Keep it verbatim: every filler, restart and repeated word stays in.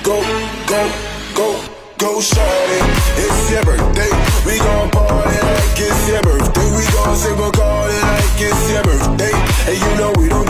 go, go, go, go, shawty. It's your birthday, we gon' party like it's your birthday. We gon' sing a call like it's your birthday, and you know we don't